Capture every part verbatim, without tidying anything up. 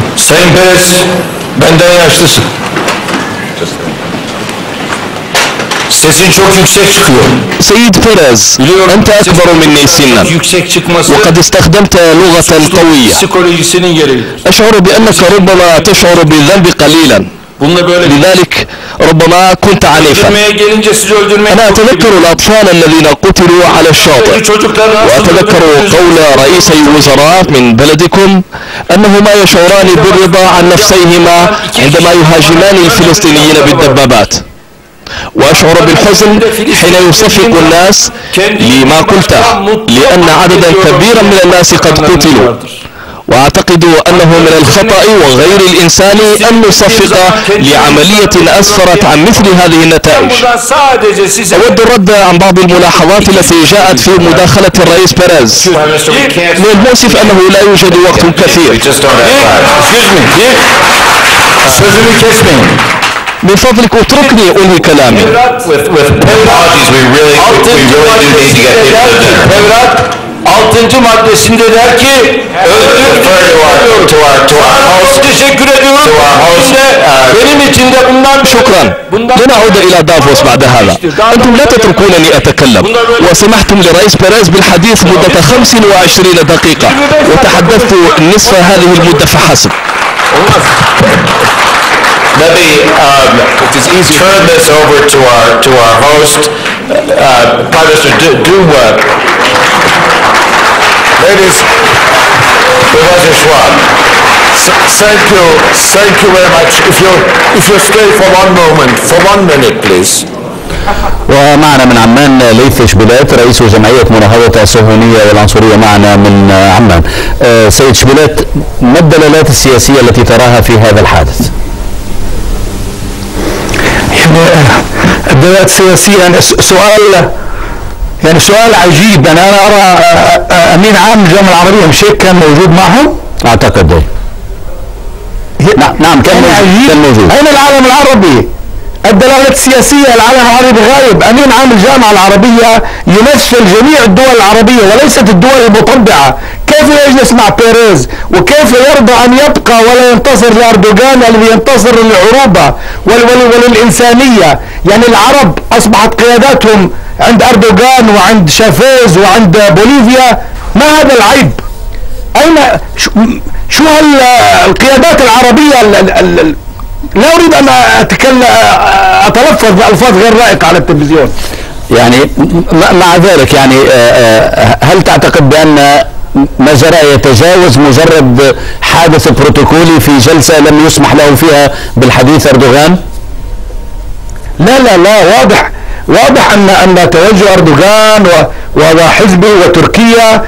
Sayın Perez, benden yaşlısın. Sesin çok yüksek çıkıyor. سيد بيريز أنت أكبر مني سنا وقد استخدمت لغة قوية. Psikolojisinin gereği. أشعر بأنك ربما تشعر بالذنب قليلا لذلك ربما كنت عنيفا. أنا أتذكر الأطفال الذين قتلوا على الشاطئ وأتذكر قول رئيسي الوزراء من بلدكم أنهما يشعران بالرضا عن نفسيهما عندما يهاجمان الفلسطينيين بالدبابات، وأشعر بالحزن حين يصفق الناس لما قلته لأن عددا كبيرا من الناس قد قتلوا، وأعتقد أنه من الخطأ وغير الإنساني أن نصفق لعملية أسفرت عن مثل هذه النتائج. أود الرد عن بعض الملاحظات التي جاءت في مداخلة الرئيس بيريز. من المؤسف أنه لا يوجد وقت كثير. من فضلك اتركني أنهي كلامي. Altıncı maddesinde der ki teşekkür ediyorum. Benim için de bundan شكرا. لن أعود إلى دافوس بعد هذا. أنتم لا تتركونني أتكلم، وسمحتم لرئيس بيريز بالحديث مدة خمس وعشرين دقيقة وتحدثت نصف هذه المدة فحسب. Let me um, turn this over to our to our host, uh, Prime Minister. Do, do uh, ladies, Professor Schwab. Thank you, thank you very much. If you if you stay for one moment, for one minute, please. ومعنا من عمان ليث شبيلات رئيس جمعية مناهضة الصهيونية والعنصرية معنا من عمان. سيد شبيلات، ما الدلالات السياسية التي تراها في هذا الحادث؟ يعني الدلالات السياسية يعني سؤال يعني سؤال عجيب. أنا أنا أرى أمين عام الجامعة العربية مش هيك كان موجود معهم؟ أعتقد إيه. نعم نعم كان موجود. كان موجود. أين العالم العربي؟ الدلالات السياسية العالم العربي غايب. أمين عام الجامعة العربية يمثل جميع الدول العربية وليست الدول المطبعة. كيف يجلس مع بيريز وكيف يرضى أن يبقى ولا ينتصر لأردوغان الذي ينتصر للعروبة وللإنسانية؟ يعني العرب أصبحت قياداتهم عند أردوغان وعند شافيز وعند بوليفيا. ما هذا العيب؟ أين شو هالقيادات العربية؟ لا أريد أن أتكلم أتلفظ بألفاظ غير لائقة على التلفزيون. يعني مع ذلك يعني هل تعتقد بأن ما جرى يتجاوز مجرد حادث بروتوكولي في جلسة لم يسمح له فيها بالحديث أردوغان؟ لا لا لا واضح واضح أن أن توجه أردوغان وحزبه وتركيا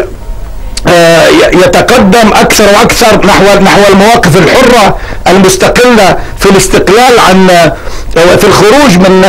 يتقدم أكثر وأكثر نحو نحو المواقف الحرة المستقلة في الاستقلال عن في الخروج من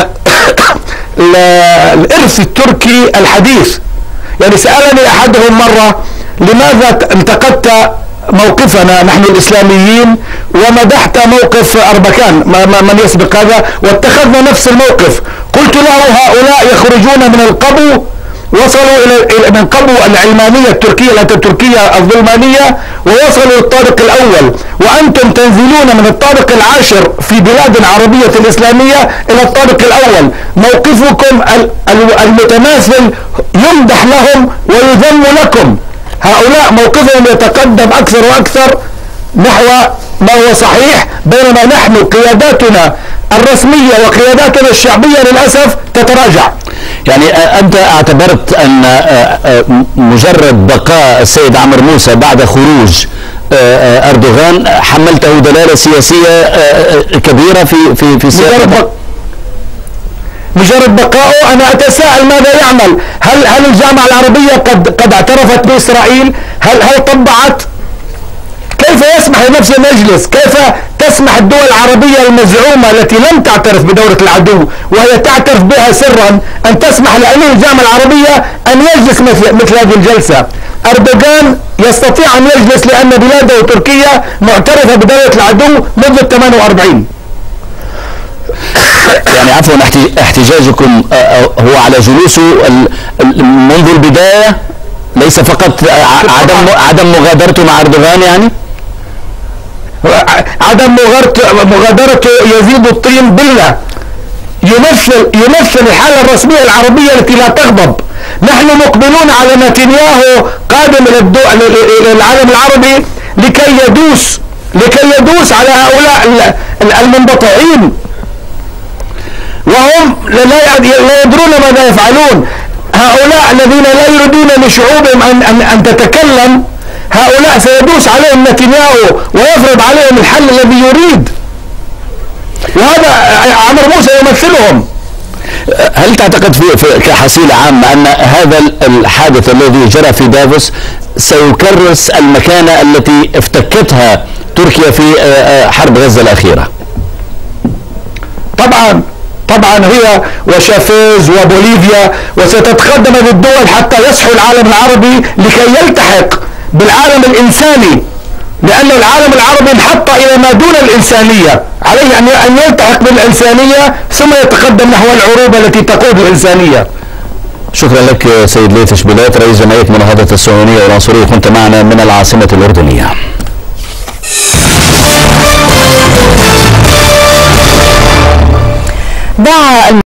الإرث التركي الحديث. يعني سألني أحدهم مرة لماذا انتقدت موقفنا نحن الإسلاميين ومدحت موقف أربكان من يسبق هذا واتخذنا نفس الموقف؟ قلت له هؤلاء يخرجون من القبو، وصلوا إلى من قبو العلمانية التركية الأتاتوركية الظلمانية ووصلوا للطابق الأول، وأنتم تنزلون من الطابق العاشر في بلاد عربية إسلامية إلى الطابق الأول. موقفكم المتماثل يمدح لهم ويذم لكم. هؤلاء موقفهم يتقدم أكثر وأكثر نحو ما هو صحيح، بينما نحن قياداتنا الرسمية وقياداتنا الشعبية للأسف تتراجع. يعني أنت اعتبرت أن مجرد بقاء السيد عمرو موسى بعد خروج أردوغان حملته دلالة سياسية كبيرة في في في سياسة مجرد بقائه؟ أنا أتساءل ماذا يعمل؟ هل هل الجامعة العربية قد قد اعترفت بإسرائيل؟ هل هل طبعت؟ كيف يسمح لنفس المجلس؟ كيف تسمح الدول العربية المزعومة التي لم تعترف بدولة العدو وهي تعترف بها سرا أن تسمح لأمين الجامعة العربية أن يجلس مثل, مثل هذه الجلسة؟ أردوغان يستطيع أن يجلس لأن بلاده تركيا معترفة بدولة العدو منذ ثمانية وأربعين. يعني عفوا احتجاجكم هو على جلوسه منذ البداية، ليس فقط عدم عدم مغادرته مع أردوغان. يعني عدم مغادرته يزيد الطين بلة. يمثل يمثل الحالة الرسمية العربية التي لا تغضب. نحن مقبلون على نتنياهو قادم إلى العالم العربي لكي يدوس لكي يدوس على هؤلاء المنبطعين، وهم لا يدرون ماذا يفعلون. هؤلاء الذين لا يريدون لشعوبهم أن, أن, أن تتكلم، هؤلاء سيدوس عليهم نتنياهو ويفرض عليهم الحل الذي يريد، وهذا عمرو موسى يمثلهم. هل تعتقد في, في كحصيلة عامة أن هذا الحادث الذي جرى في دافوس سيكرس المكانة التي افتكتها تركيا في حرب غزة الأخيرة؟ طبعا طبعا هي وشافيز وبوليفيا، وستتقدم الدول حتى يصحو العالم العربي لكي يلتحق بالعالم الإنساني، لأن العالم العربي انحط إلى ما دون الإنسانية، عليه أن يلتحق بالإنسانية ثم يتقدم نحو العروبة التي تقود الإنسانية. شكرا لك سيد ليث شبيلات، رئيس جمعية مناهضة الصهيونية والعنصرية، كنت معنا من العاصمة الأردنية. دعا